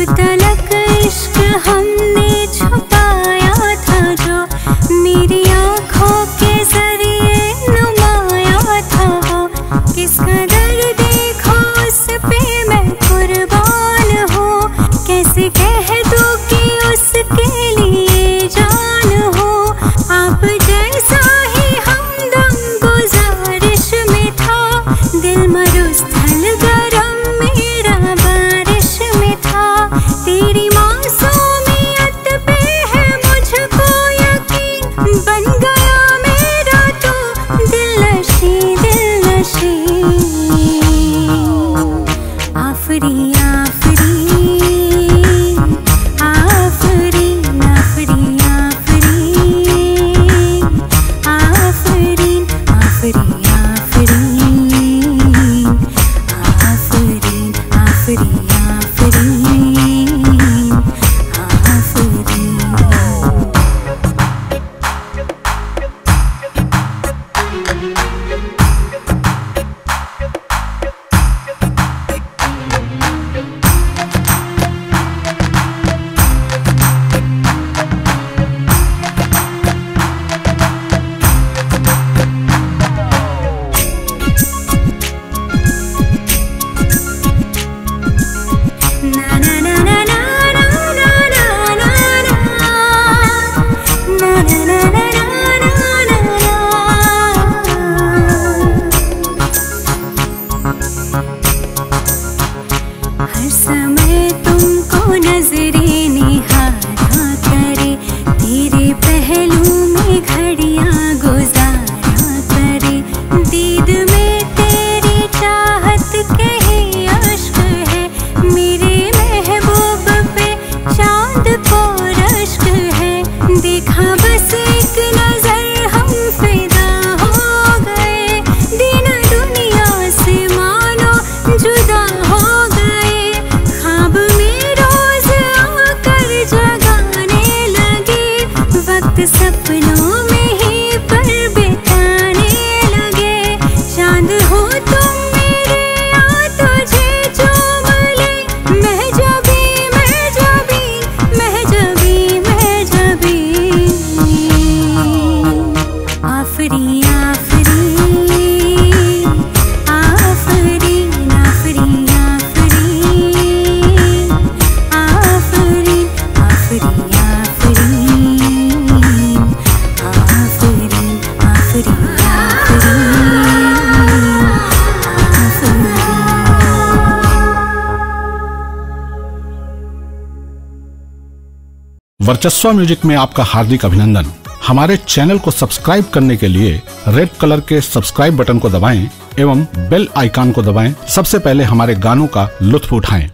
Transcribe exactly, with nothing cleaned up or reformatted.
तलक इश्क हमने छुपाया था, जो मेरी आँखों के जरिए नुमाया था वो। किस कदर देखो उस पे मैं कुर्बान हूँ, कैसे कह दूँ कि उसके लिए जान हो। आप जैसा ही हमदम गुजारिश में था, दिल मरुस्थल गरम मेरा बारिश में था। तेरी मासूमियत पे है मुझको यकीन, बन गया मेरा तो दिल नशी दिल नशी। आफरी आफरी आफरीन आफरी आफरीन आफरीन आफरी आफरीन आफरीन आफरी हर समय तुमको नजरे निहारा करे, तेरे पहलू में घड़ियां गुजारा करे। दीद में तेरी चाहत के ही अश्क है, मेरे महबूब पे चांद को रश्क है। देखा बस एक नजर हम फिदा हो गए, दीन दुनिया से मानो जुदा हो गए। ख्वाब में रोज आकर जगाने लगे, वक्त सपनों में ही पर बिताने लगे। चांद हो तुम मेरे या तुझे चूम ले, महजबी महजबी महजबी महजबी। आफरी आफरी आफरीन आफरी आफरीन आफरी आफरीन आफरीन आफरीन वर्चस्व म्यूजिक में आपका हार्दिक अभिनंदन। हमारे चैनल को सब्सक्राइब करने के लिए रेड कलर के सब्सक्राइब बटन को दबाएं एवं बेल आइकन को दबाएं। सबसे पहले हमारे गानों का लुत्फ उठाएं।